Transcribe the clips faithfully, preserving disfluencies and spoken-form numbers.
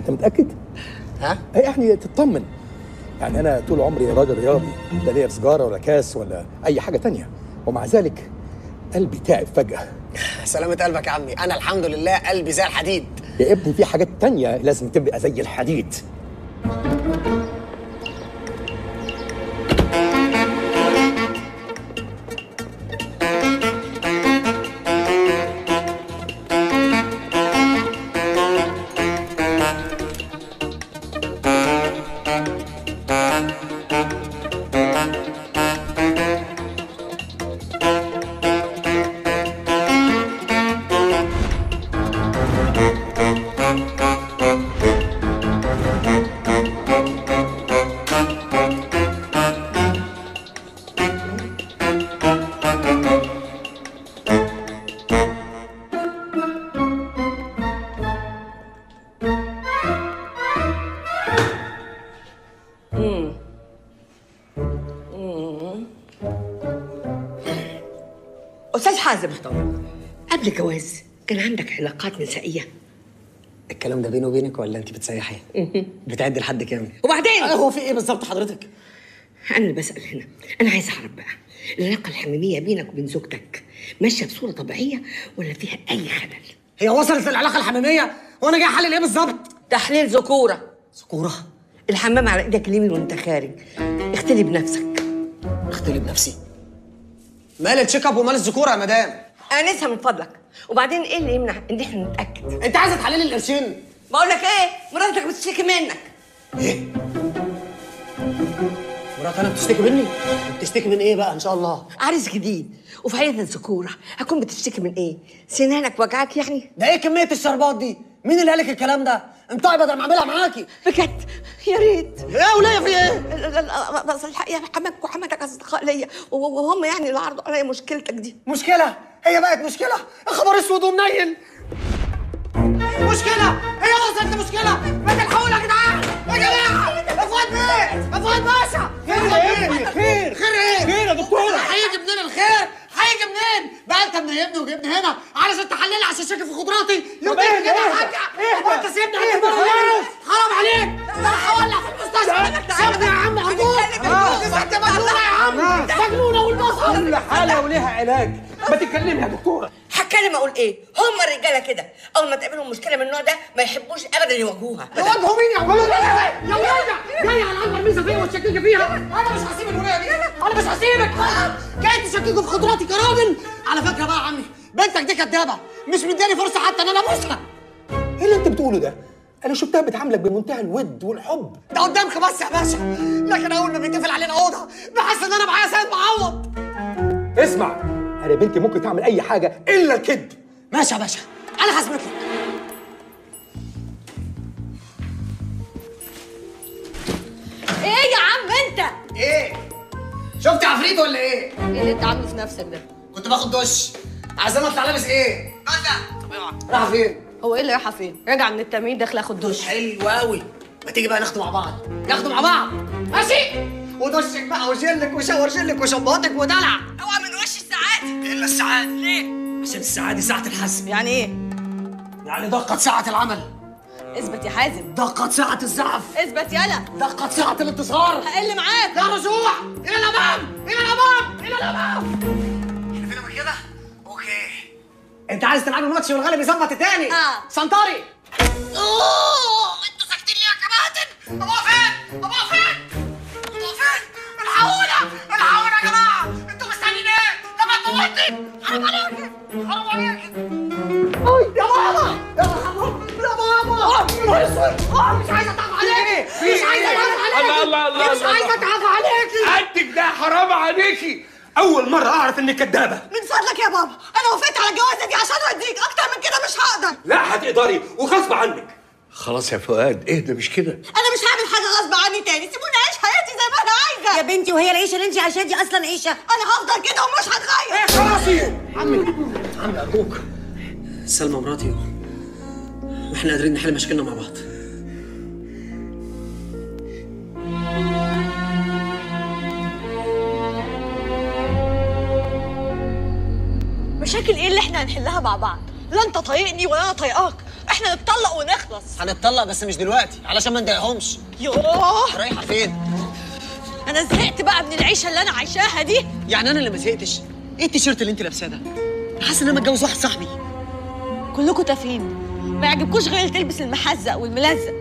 انت متاكد؟ ها؟ يعني تطمن. يعني انا طول عمري راجل رياضي، لا ليا سجاره ولا كاس ولا اي حاجه تانية، ومع ذلك قلبي تعب فجاه. سلامة قلبك يا عمي، انا الحمد لله قلبي زي الحديد. يا ابني في حاجات تانية لازم تبقى زي الحديد. أستاذ حازم، قبل الجواز كان عندك علاقات نسائية؟ الكلام ده بيني وبينك ولا انت بتسيحي؟ بتعدي لحد كام؟ وبعدين؟ هو في ايه بالظبط حضرتك؟ أنا اللي بسأل هنا، أنا عايز أعرف بقى العلاقة الحميمية بينك وبين زوجتك ماشية بصورة طبيعية ولا فيها أي خلل؟ هي وصلت للعلاقة الحميمية وانا جاي احلل ايه بالظبط؟ تحليل ذكورة. ذكورة؟ الحمام على إيدك اليمين وأنت خارج، اختلي بنفسك. اختلي بنفسي؟ مال التشيك اب ومال الذكورة يا مدام؟ أنسها من فضلك، وبعدين إيه اللي يمنع إن إحنا نتأكد؟ انت عايزة تحللي القرشين؟ بقول لك إيه؟ مراتك بتشتكي منك. ايه؟ مرات انا بتشتكي مني؟ بتشتكي من ايه بقى ان شاء الله؟ عريس جديد وفي عيلة الذكورة، هكون بتشتكي من ايه؟ سنانك وجعاك يعني؟ ده ايه كمية الشربات دي؟ مين اللي قالك الكلام ده؟ انطقي بدل ما اعملها معاكي. بجد يا ريت. ايه وليا في ايه؟ لا لا بس الحقيقة حماك وحماتك أصدقاء ليا، وهم يعني اللي عرضوا عليا مشكلتك دي. مشكلة؟ هي بقت مشكلة؟ يا خبر اسود ومنيل. مشكلة؟ هي وصلت لمشكلة؟ ما تلحقونا يا جدعان! يا جماعة! يا فؤاد بيه! يا فؤاد باشا! خير يا ابني، خير خير ايه؟ خير يا دكتورة. هيجي منين الخير؟ هيجي منين؟ بقى انت منيبني وجبني هنا علشان تحللي عشان شاكي في خضراتي؟ يوم اهدى، كده يا اهدى، حاجة! اهدى، انت سيبني اهدى على خلاص. حرام عليك! ده انا هولع في المستشفى! سيبني يا عم ارجوك! انت مجنونة يا عم! مجنونة والبصر! كل حالة وليها علاج، ما تتكلمي يا دكتورة. هتكلم اقول ايه؟ هم الرجاله كده، اول ما تقابلهم مشكله من النوع ده ما يحبوش ابدا يواجهوها. يواجهوا مين يا ولد؟ يا ولد! جاي على اكبر ميزه فيا وتشككي فيها! انا مش هسيب الولايه دي! انا مش هسيبك! جاي تشككي في خضراتي كراجل! على فكره بقى يا عمي، بنتك دي كدابه، مش مداني فرصه حتى ان انا ابوسها! ايه اللي انت بتقوله ده؟ انا شفتها بتعاملك بمنتهى الود والحب. ده قدامك بس يا باشا، لكن اول ما بيتقفل علينا اوضه بحس ان انا معايا سيد معوض. اسمع، انا بنتي ممكن تعمل اي حاجه الا الكذب. ماشي يا باشا، انا هثبت لك. ايه يا عم انت؟ ايه؟ شفت عفريت ولا ايه؟ ايه اللي انت عامله في نفسك ده؟ كنت باخد دش. عايزين اطلع لابس ايه؟ باشا طبيعي. رايحه فين؟ هو ايه اللي رايحه فين؟ راجعه من التمرين داخله اخد دش. حلو قوي. ما تيجي بقى ناخده مع بعض، ناخده مع بعض. ماشي؟ ودشك بقى وجلك وشاور جلك وشمباتك ودلع. اوعى من وش السعاده. الا السعاده. ليه؟ عشان السعاده دي ساعة الحسم. يعني ايه؟ يعني دقة ساعة العمل. اثبت يا حازم. دقة ساعة الزعف. اثبت يلا. دقة ساعة الانتصار. هقل معاك. لا رجوع، إلى الأمام، إلى الأمام، إلى الأمام. احنا فينا من كده؟ أوكي. أنت عايز تلعب الماتش والغالب يظبط التاني؟ آه. سنطري. أوه، أنتوا ساكتين ليه يا كباتن؟ أبوها فين؟ أبوها فين؟ أبوها فين؟ الحقونا، الحقونا يا جماعة، أنتوا مستنيين إيه؟ لما تموتني، حرام عليكي، حرام عليكي. أي يا ماما، يا ماما، يا ماما. يا أسود، آه مش عايزة أتعب عليكي، مش عايزة أتعب عليكي. الله الله الله مش عايزة أتعب عليكي. قدك ده حرام عليكي. اول مره اعرف انك كدابه. من فضلك يا بابا، انا وافقت على الجوازه دي عشان اوديك، اكتر من كده مش هقدر. لا هتقدري وغصب عنك. خلاص يا فؤاد اهدى، مش كده. انا مش هعمل حاجه غصب عني تاني، سيبوني اعيش حياتي زي ما انا عايزه. يا بنتي وهي العيشه اللي انت عايشاها دي اصلا عيشه؟ انا هفضل كده ومش هتغير. خلاص عمي عمي أرجوك، سلمى مراتي واحنا قادرين نحل مشاكلنا مع بعض. مشاكل ايه اللي احنا هنحلها مع بعض؟ لا انت طايقني ولا انا طايقاك، احنا احنا نتطلق ونخلص. هنتطلق بس مش دلوقتي علشان ما نضايقهمش. يوه رايحه فين؟ انا زهقت بقى من العيشه اللي انا عايشاها دي. يعني انا اللي ما زهقتش؟ ايه التيشيرت اللي انت لابساه ده؟ انا حاسس ان انا متجوز واحد صاحبي. كلكم تافهين، ما يعجبكوش غير اللي تلبس المحزق والملزق.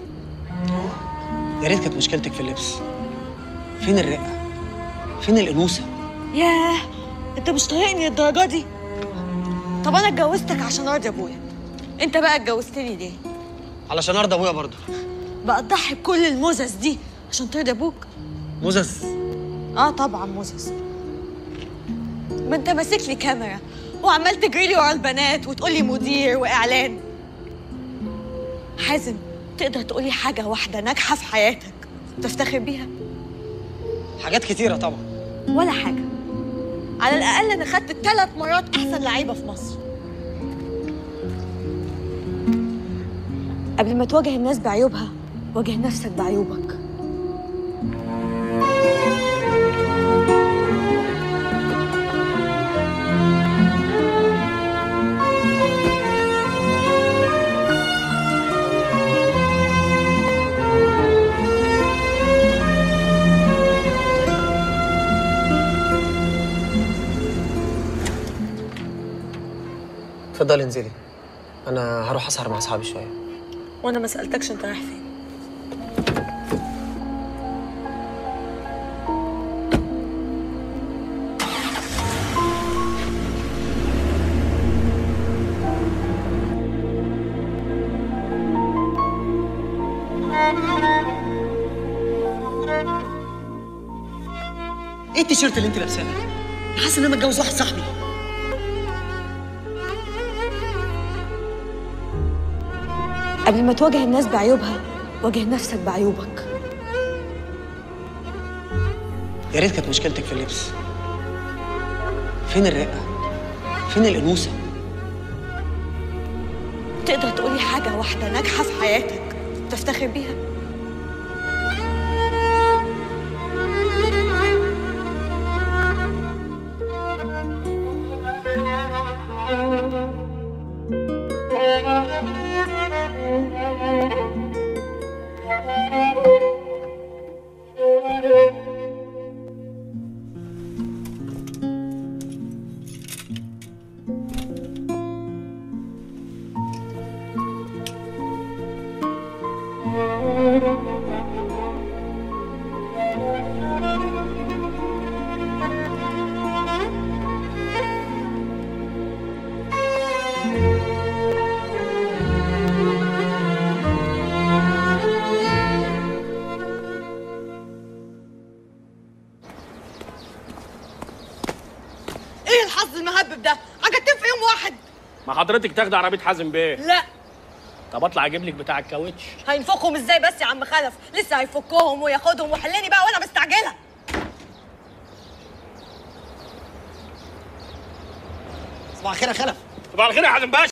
يا ريت كانت مشكلتك في اللبس. فين الرقه؟ فين الانوثه؟ ياه انت مش طايقني للدرجه دي؟ طب انا اتجوزتك عشان ارضي ابويا، انت بقى اتجوزتني ليه؟ علشان ارضى ابويا برضه. بقى تضحي بكل المزز دي عشان ترضي ابوك؟ مزز؟ اه طبعا مزز. ما انت ماسك لي كاميرا وعمال تجري لي ورا البنات وتقول لي مدير واعلان. حازم تقدر تقول لي حاجه واحده ناجحه في حياتك تفتخر بيها؟ حاجات كتيره طبعا. ولا حاجه. على الاقل انا خدت ثلاث مرات احسن لعيبه في مصر. قبل ما تواجه الناس بعيوبها واجه نفسك بعيوبك. اتفضلي انزلي، انا هروح اسهر مع اصحابي شويه. وانا ما سالتكش انت رايح فين؟ ايه التيشيرت اللي انت لابساه ده؟ انا حاسس ان انا متجوز واحد صاحبي. قبل ما تواجه الناس بعيوبها واجه نفسك بعيوبك. يا ريت كانت مشكلتك في اللبس. فين الرقه؟ فين الانوثه؟ تقدر تقولي حاجه واحده ناجحه في حياتك تفتخر بيها؟ ايه الحظ المهبب ده؟ عجبتين في يوم واحد. ما حضرتك تاخدي عربيه حازم بيه؟ لا. طب اطلع اجيب لك بتاع الكاوتش. هينفخهم ازاي بس يا عم خلف؟ لسه هيفكهم وياخدهم وحلني بقى وانا مستعجله. صباح الخير يا خلف. صباح الخير يا حازم باشا.